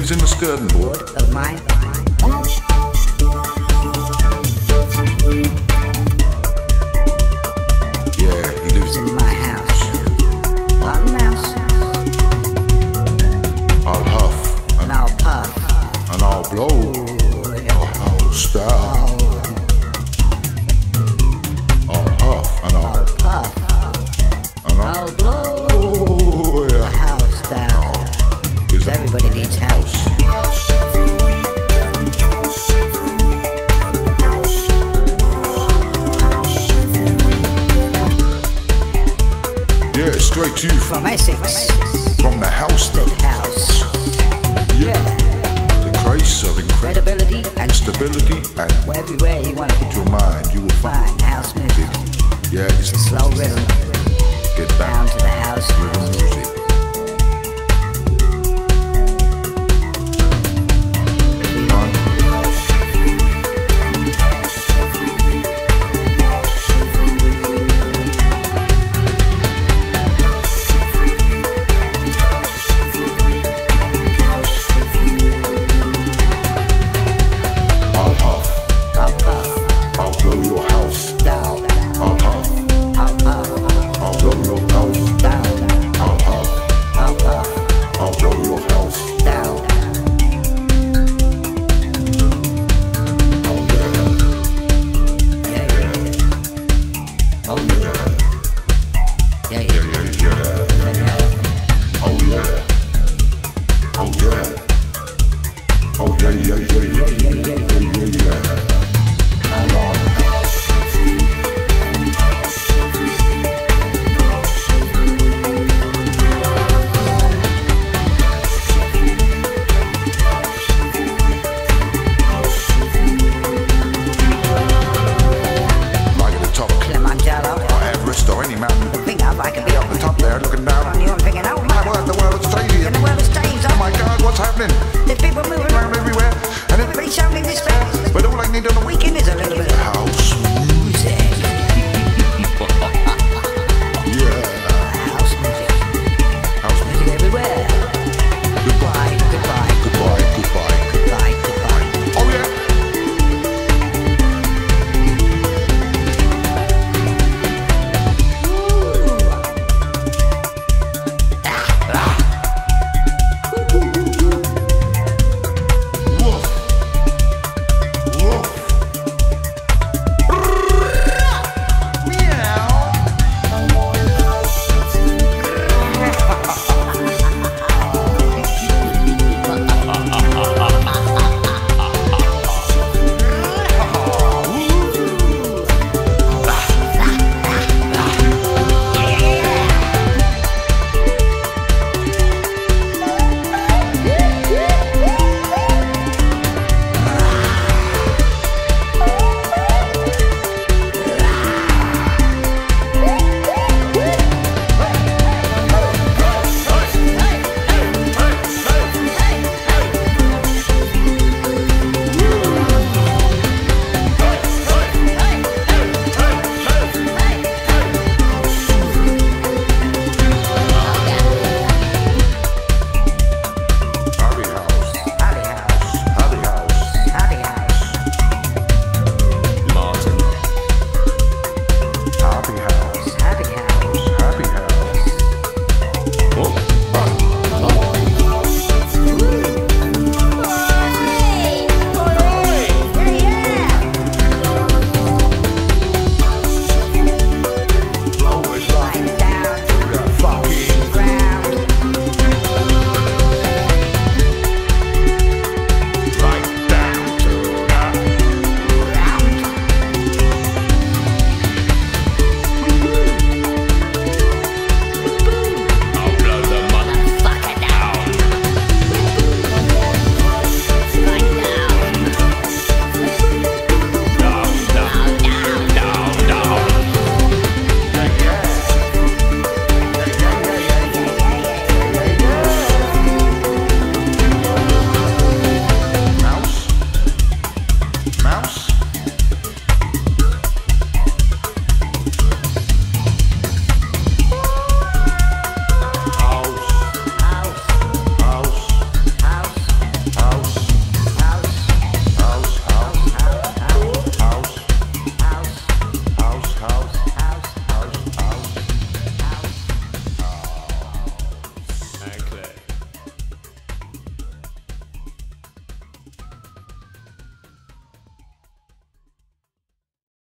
lives in the skirting board of my yeah, he lives in my house. I'll mouse. I'll huff And I'll puff. and I'll blow. I'll style. I'll huff and I'll puff. and I'll blow. oh yeah. House down. Is Everybody needs house. Yeah, straight to you From Essex. from the house though. House. Yeah. The grace of Credibility and stability and everywhere you want to your mind, you will find find house music. yeah, it's Slow rhythm. get Down back to the house. rhythm music. I'll huff, I'll puff. I'll blow your house. Down. I'll huff, I'll puff. I'll blow your house. Down. I'll huff, I'll puff. I'll blow your house. Down. Oh yeah, Yeah, yeah. oh yeah, Yeah, yeah, yeah. yeah, yeah. Oh yeah, oh yeah, oh yeah, yeah, yeah, yeah, yeah, yeah, yeah, yeah.